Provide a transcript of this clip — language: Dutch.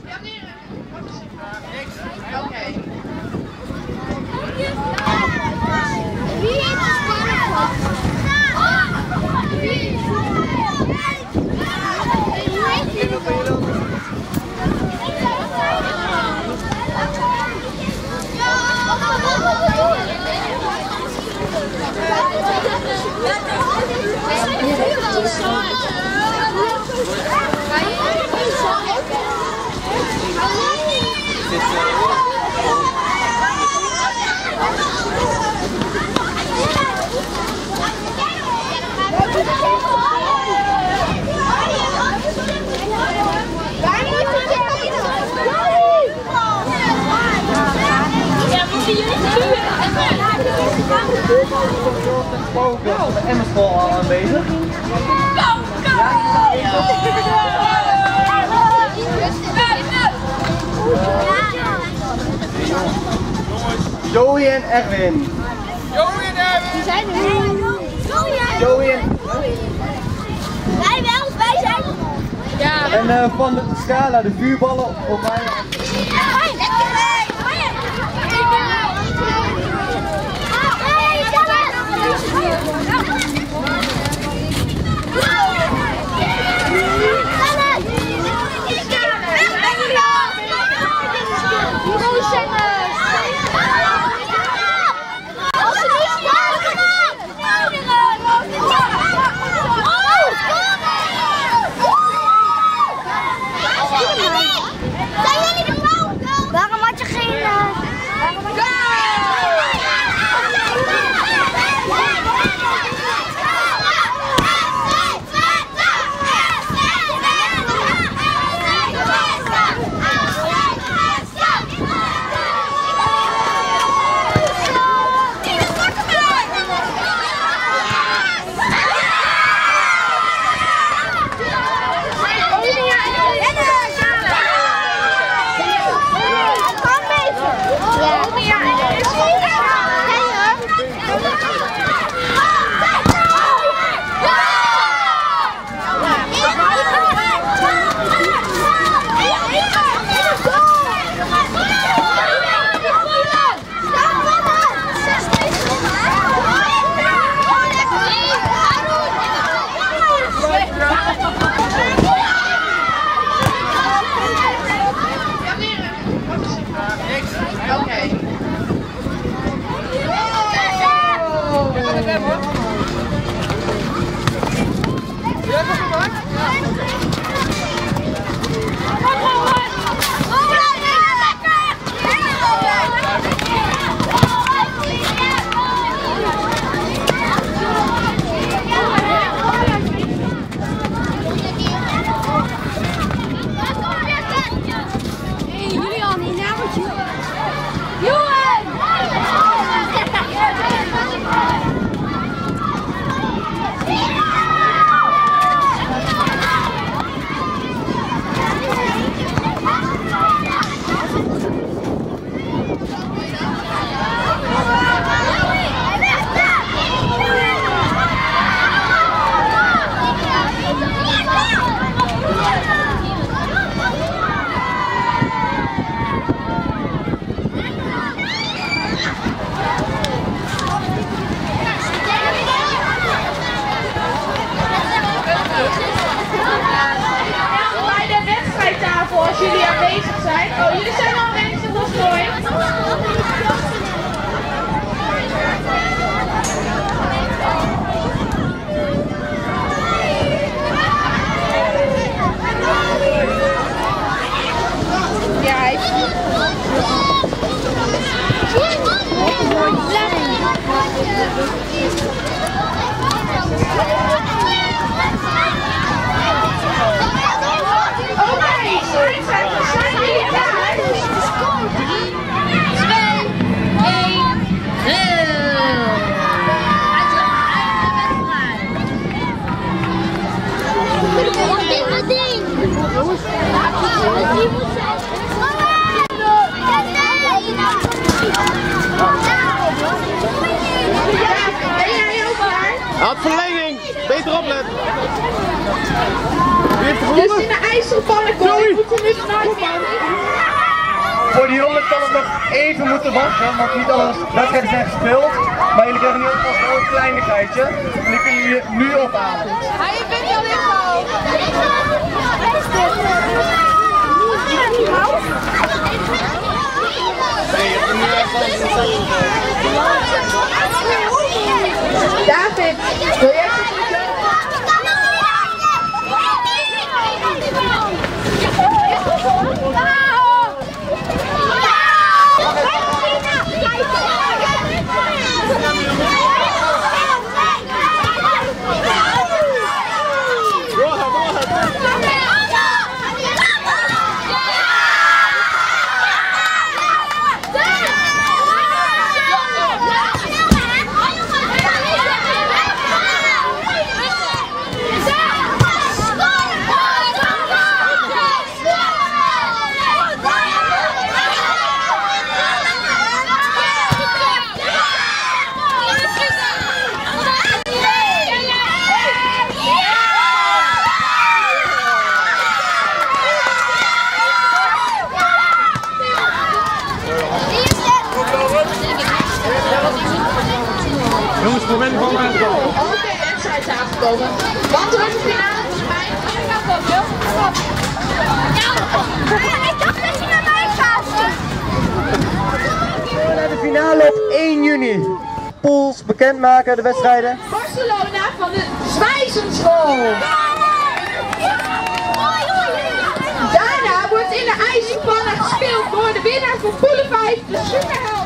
Oké. Wie heeft de Pannakooi? De Emmerschool al aanwezig. Joey en Erwin. Die zijn er. Joey en... Wij wel, wij zijn er. Ja. En van de scala de vuurballen op mij. Waarom had je geen... Als jullie aanwezig zijn. Oh, jullie zijn al aanwezig, dat is mooi. Ja, hij is goed. Had verlenging! Beter opletten! Dus in de IJsselpannakooi moeten we nu vanuit. zal het nog even moeten wachten, want niet alle wedstrijden zijn gespeeld. Maar jullie krijgen nu alvast wel een kleinigheidje. En die kunnen jullie nu ophalen. Hij bent al in al. David, wil jij het Jongens, voor mij van mij. Oké, wedstrijd is aangekomen. Want er wordt de finale volgens mij. Ik dacht dat je naar mij gaat. We gaan naar de finale op 1 juni. Pools bekendmaken, de wedstrijden. Barcelona van de Zwijzenschool. Daarna wordt in de ijzerpannen gespeeld door de winnaar van Poelen 5, de Superhelden.